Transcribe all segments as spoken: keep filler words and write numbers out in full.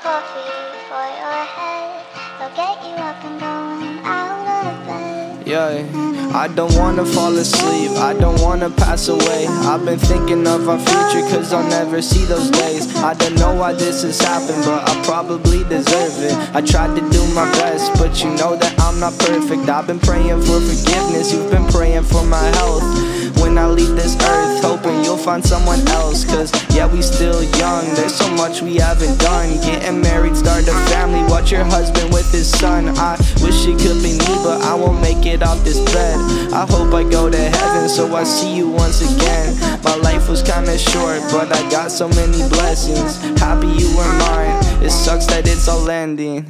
coffee for your head. They'll get you up and going out of bed. Yeah, I don't wanna fall asleep, I don't wanna pass away. I've been thinking of our future cause I'll never see those days. I don't know why this has happened, but I probably deserve it. I tried to do my best, but you know that I'm not perfect. I've been praying for forgiveness, you've been praying for my health. When I leave this earth, hoping you'll find someone else. Cause yeah, we still young, there's so much we haven't done. Getting married, start a family, watch your husband with his son. I wish it could be me, but I won't make it off this bed. I hope I go to heaven, so I see you once again. My life was kinda short, but I got so many blessings. Happy you were mine, it sucks that it's all ending.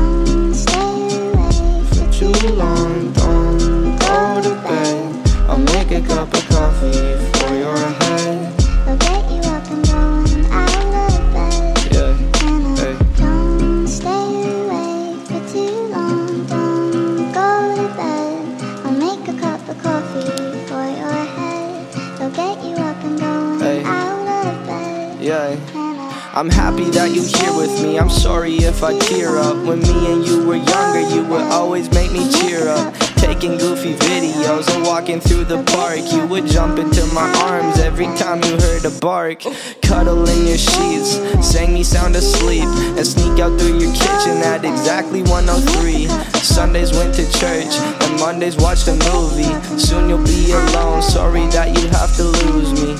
For too long, don't go to bed. I'll make a cup of coffee for your head. They'll get you up and going out of bed. Yeah, hey. Don't stay awake for too long. Don't go to bed. I'll make a cup of coffee for your head. They'll get you up and going Hey. out of bed. Yeah. I'm happy that you're here with me, I'm sorry if I tear up. When me and you were younger, you would always make me cheer up. Taking goofy videos and walking through the park, you would jump into my arms every time you heard a bark. Cuddle in your sheets, sang me sound asleep, and sneak out through your kitchen at exactly one oh three. Sundays went to church, and Mondays watched a movie. Soon you'll be alone, sorry that you have to lose me.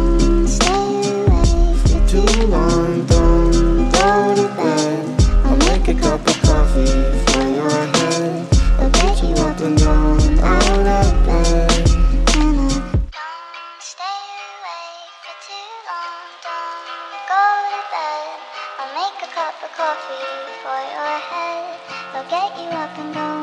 Too long, don't go to bed. I'll make a cup of coffee for your head. I'll get you up and going out of bed. Don't stay awake for too long. Don't go to bed. I'll make a cup of coffee for your head. They'll get you up and going